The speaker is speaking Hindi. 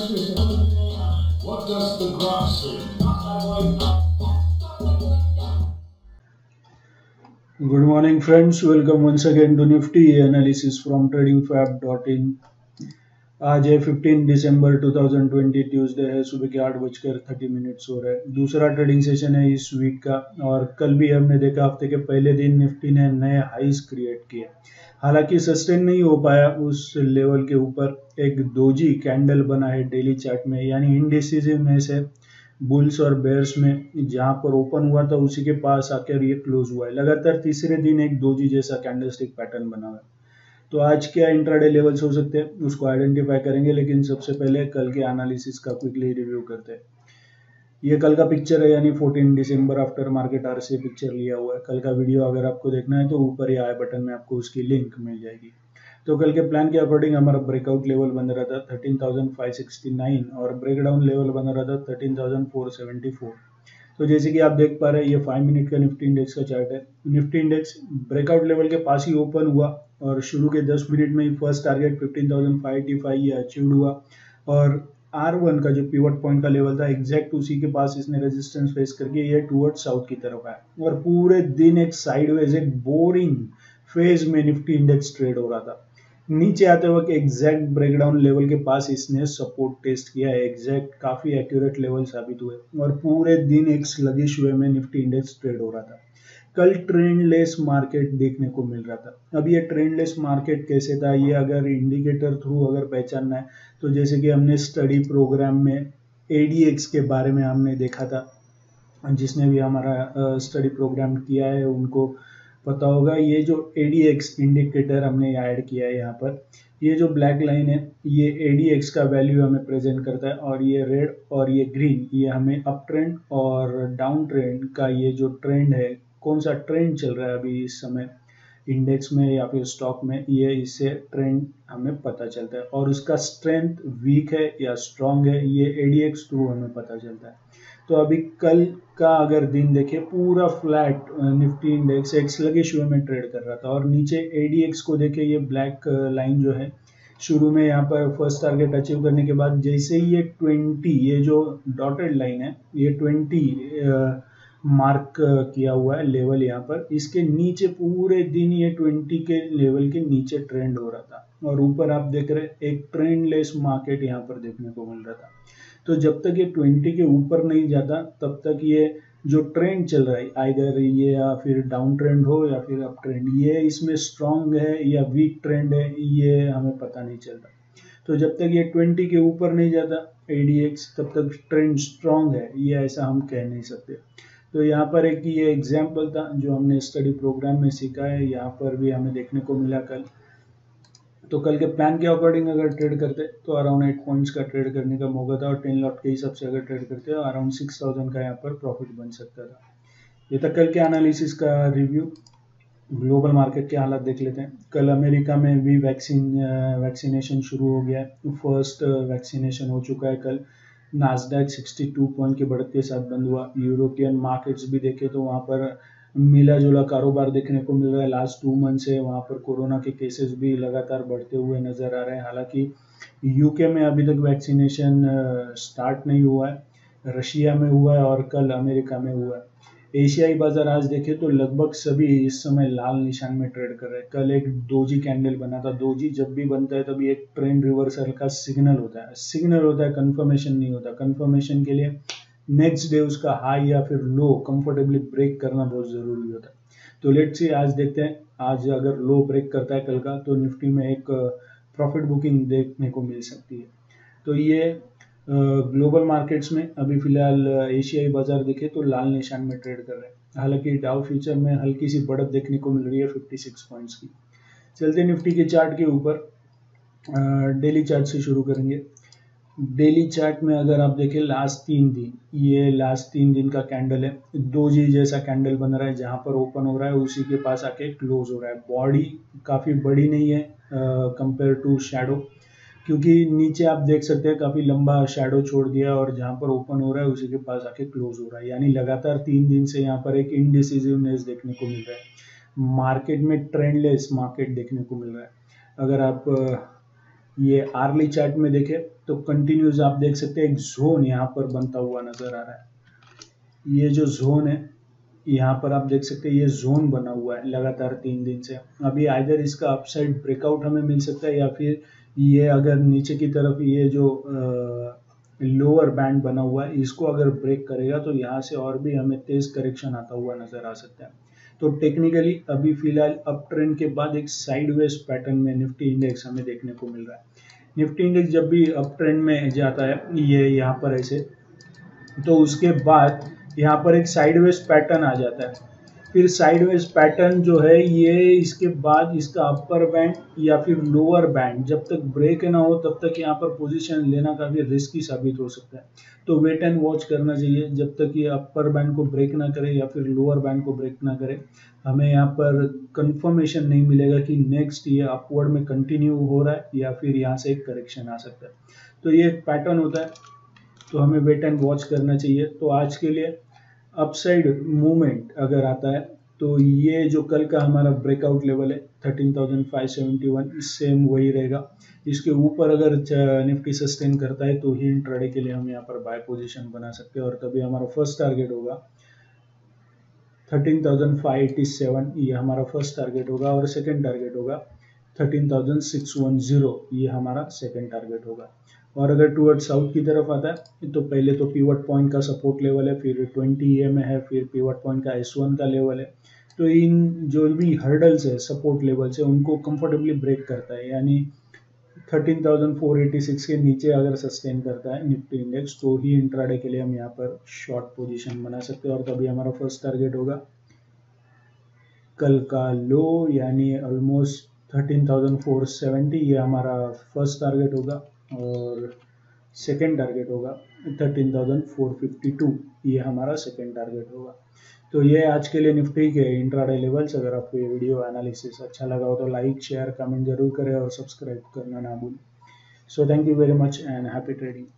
question. What does the graph say? Good morning, friends. Welcome once again to Nifty analysis from tradingfab.in. आज है 15 दिसंबर 2020 ट्यूसडे है, सुबह के 8:30 हो रहा है। दूसरा ट्रेडिंग सेशन है इस वीक का, और कल भी हमने देखा हफ्ते के पहले दिन निफ्टी ने नए हाईज क्रिएट किए। हालांकि सस्टेन नहीं हो पाया उस लेवल के ऊपर। एक दोजी कैंडल बना है डेली चार्ट में, यानी इनडिसिसिवनेस है बुल्स और बेयर्स में। जहां पर ओपन हुआ था उसी के पास आकर ये क्लोज हुआ है। लगातार तीसरे दिन एक दोजी जैसा कैंडलस्टिक पैटर्न बना हुआ है। तो आज क्या इंट्राडे लेवल्स हो सकते हैं उसको आइडेंटिफाई करेंगे, लेकिन सबसे पहले कल के एनालिसिस का क्विकली रिव्यू करते हैं। ये कल का पिक्चर है, यानी 14 दिसंबर आफ्टर मार्केट आवर से पिक्चर लिया हुआ है। कल का वीडियो अगर आपको देखना है तो ऊपर ही आई बटन में आपको उसकी लिंक मिल जाएगी। तो कल के प्लान के अकॉर्डिंग हमारा ब्रेकआउट लेवल बन रहा था 13,569 और ब्रेकडाउन लेवल बन रहा था 13,474। तो जैसे कि आप देख पा रहे हैं, ये 5 मिनट का निफ्टी इंडेक्स का चार्ट है। निफ्टी इंडेक्स ब्रेकआउट लेवल के पास ही ओपन हुआ और शुरू के 10 मिनट में ही फर्स्ट टारगेट 15,585 ये अचीव हुआ, और R1 का जो पिवट पॉइंट का लेवल था एग्जैक्ट उसी के पास इसने रेजिस्टेंस फेस करके ये टुवर्ड्स साउथ की तरफ आया, और पूरे दिन एक साइडवेज एक बोरिंग फेज में निफ्टी इंडेक्स ट्रेड हो रहा था। नीचे आते वक्त एग्जैक्ट ब्रेकडाउन लेवल के पास इसने सपोर्ट टेस्ट किया है। एग्जैक्ट काफी एक्यूरेट लेवल साबित हुए, और पूरे दिन एक स्लगिश वे में निफ्टी इंडेक्स ट्रेड हो रहा था। कल ट्रेंडलेस मार्केट देखने को मिल रहा था। अब ये ट्रेंडलेस मार्केट कैसे था, ये अगर इंडिकेटर थ्रू अगर पहचानना है तो जैसे कि हमने स्टडी प्रोग्राम में ADX के बारे में हमने देखा था, जिसने भी हमारा स्टडी प्रोग्राम किया है उनको पता होगा। ये जो ADX इंडिकेटर हमने ऐड किया है यहाँ पर, ये जो ब्लैक लाइन है ये ADX का वैल्यू हमें प्रेजेंट करता है, और ये रेड और ये ग्रीन ये हमें अप ट्रेंड और डाउन ट्रेंड का ये जो ट्रेंड है, कौन सा ट्रेंड चल रहा है अभी इस समय इंडेक्स में या फिर स्टॉक में, ये इससे ट्रेंड हमें पता चलता है। और उसका स्ट्रेंथ वीक है या स्ट्रांग है ये ADX थ्रू हमें पता चलता है। तो अभी कल का अगर दिन देखें, पूरा फ्लैट निफ्टी इंडेक्स एक स्लगिश वे में ट्रेड कर रहा था, और नीचे ADX को देखें, ये ब्लैक लाइन जो है शुरू में यहाँ पर फर्स्ट टारगेट अचीव करने के बाद जैसे ही ये 20 ये जो डॉटेड लाइन है ये 20 मार्क किया हुआ है लेवल यहाँ पर, इसके नीचे पूरे दिन ये 20 के लेवल के नीचे ट्रेंड हो रहा था, और ऊपर आप देख रहे हैं एक ट्रेंडलेस मार्केट यहाँ पर देखने को मिल रहा था। तो जब तक ये 20 के ऊपर नहीं जाता तब तक ये जो ट्रेंड चल रहा है, आइदर ये या फिर डाउन ट्रेंड हो या फिर अप ट्रेंड, ये इसमें स्ट्रांग है या वीक ट्रेंड है ये हमें पता नहीं चलता। तो जब तक ये 20 के ऊपर नहीं जाता ADX तब तक ट्रेंड स्ट्रांग है, ये ऐसा हम कह नहीं सकते। तो यहाँ पर एक ये एग्जाम्पल था जो हमने स्टडी प्रोग्राम में सीखा है, यहाँ पर भी हमें देखने को मिला कल। तो कल के प्लान के अकॉर्डिंग अगर ट्रेड करते तो अराउंड 8 पॉइंट्स का ट्रेड करने का मौका था, और 10 लॉट के हिसाब से अगर ट्रेड करते तो अराउंड 6000 का यहाँ पर प्रॉफिट बन सकता था। ये था कल के एनालिसिस का रिव्यू। ग्लोबल मार्केट के हालात देख लेते हैं। कल अमेरिका में भी वैक्सीनेशन शुरू हो गया है। फर्स्ट वैक्सीनेशन हो चुका है कल। नास्डैक 62 पॉइंट के बढ़त के साथ बंद हुआ। यूरोपियन मार्केट्स भी देखे तो वहाँ पर मिला जुला कारोबार देखने को मिल रहा है। लास्ट 2 मंथ से वहाँ पर कोरोना के केसेस भी लगातार बढ़ते हुए नजर आ रहे हैं। हालांकि UK में अभी तक वैक्सीनेशन स्टार्ट नहीं हुआ है, रशिया में हुआ है और कल अमेरिका में हुआ है। एशियाई बाजार आज देखे तो लगभग सभी इस समय लाल निशान में ट्रेड कर रहे हैं। कल एक दोजी कैंडल बना था। दोजी जब भी बनता है तभी एक ट्रेंड रिवर्सल का सिग्नल होता है, कंफर्मेशन नहीं होता। कंफर्मेशन के लिए नेक्स्ट डे उसका हाई या फिर लो कंफर्टेबली ब्रेक करना बहुत जरूरी होता है। तो लेट्स सी आज देखते हैं, आज अगर लो ब्रेक करता है कल का तो निफ्टी में एक प्रॉफिट बुकिंग देखने को मिल सकती है। तो ये ग्लोबल मार्केट्स में अभी फिलहाल एशियाई बाजार देखे तो लाल निशान में ट्रेड कर रहे हैं। हालांकि डाउ फ्यूचर में हल्की सी बढ़त देखने को मिल रही है 56 पॉइंट्स की। चलते निफ्टी के चार्ट के ऊपर, डेली चार्ट से शुरू करेंगे। डेली चार्ट में अगर आप देखें लास्ट 3 दिन, ये लास्ट 3 दिन का कैंडल है। दोजी जैसा कैंडल बन रहा है, जहां पर ओपन हो रहा है उसी के पास आके क्लोज हो रहा है। बॉडी काफी बड़ी नहीं है कंपेयर टू शैडो, क्योंकि नीचे आप देख सकते हैं काफी लंबा शैडो छोड़ दिया, और जहां पर ओपन हो रहा है उसी के पास आके क्लोज हो रहा है। यानी लगातार 3 दिन से यहाँ पर एक इनडिसिसिवनेस देखने को मिल रहा है। मार्केट में ट्रेंडलेस मार्केट देखने को मिल रहा है। अगर आप ये आर्ली चार्ट में देखें तो कंटिन्यूस आप देख सकते हैं एक जोन यहाँ पर बनता हुआ नजर आ रहा है। ये जो जोन है यहाँ पर आप देख सकते हैं ये जोन बना हुआ है लगातार 3 दिन से। अभी आइदर इसका अपसाइड ब्रेकआउट हमें मिल सकता है या फिर ये अगर नीचे की तरफ ये जो लोअर बैंड बना हुआ है इसको अगर ब्रेक करेगा तो यहाँ से और भी हमें तेज करेक्शन आता हुआ नजर आ सकता है। तो टेक्निकली अभी फिलहाल अप ट्रेंड के बाद एक साइडवेज पैटर्न में निफ्टी इंडेक्स हमें देखने को मिल रहा है। निफ्टी इंडेक्स जब भी अप ट्रेंड में जाता है ये यहाँ पर ऐसे, तो उसके बाद यहाँ पर एक साइडवेज पैटर्न आ जाता है। फिर साइडवेज पैटर्न जो है ये इसके बाद इसका अपर बैंड या फिर लोअर बैंड जब तक ब्रेक ना हो तब तक यहाँ पर पोजीशन लेना काफी रिस्की साबित हो सकता है। तो वेट एंड वॉच करना चाहिए जब तक ये अपर बैंड को ब्रेक ना करे या फिर लोअर बैंड को ब्रेक ना करे। हमें यहाँ पर कंफर्मेशन नहीं मिलेगा कि नेक्स्ट ये अपवर्ड में कंटिन्यू हो रहा है या फिर यहाँ से एक करेक्शन आ सकता है। तो ये एक पैटर्न होता है, तो हमें वेट एंड वॉच करना चाहिए। तो आज के लिए अपसाइड मूवमेंट अगर आता है तो ये जो कल का हमारा ब्रेकआउट लेवल है 13,571 सेम वही रहेगा। इसके ऊपर अगर निफ्टी सस्टेन करता है तो ही इंट्राडे के लिए हम यहाँ पर बाय पोजीशन बना सकते हैं और तभी हमारा फर्स्ट टारगेट होगा 13,587, ये हमारा फर्स्ट टारगेट होगा और सेकेंड टारगेट होगा 13,610, ये हमारा सेकेंड टारगेट होगा। और अगर टूवर्ड साउथ की तरफ आता है तो पहले तो पिवट पॉइंट का सपोर्ट लेवल है, फिर 20 EM में है, फिर पिवट पॉइंट का S1 का लेवल है। तो इन जो भी हर्डल्स है सपोर्ट लेवल से उनको कंफर्टेबली ब्रेक करता है, यानी 13,486 के नीचे अगर सस्टेन करता है निफ्टी इंडेक्स तो ही इंट्राडे के लिए हम यहाँ पर शॉर्ट पोजीशन बना सकते हैं और तभी हमारा फर्स्ट टारगेट होगा कल का लो, यानी ऑलमोस्ट 13,470, ये हमारा फर्स्ट टारगेट होगा और सेकेंड टारगेट होगा 13,452, ये हमारा सेकेंड टारगेट होगा। तो ये आज के लिए निफ्टी के इंट्राडे लेवल्स। अगर आपको ये वीडियो एनालिसिस अच्छा लगा हो तो लाइक शेयर कमेंट जरूर करें और सब्सक्राइब करना ना भूलें। So thank you very much and happy trading.